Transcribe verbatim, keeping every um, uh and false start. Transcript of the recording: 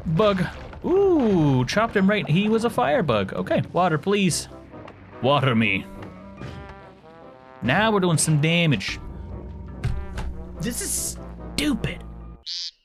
Bug. Ooh, chopped him right. He was a firebug. Okay, water, please. Water me. Now we're doing some damage. This is stupid.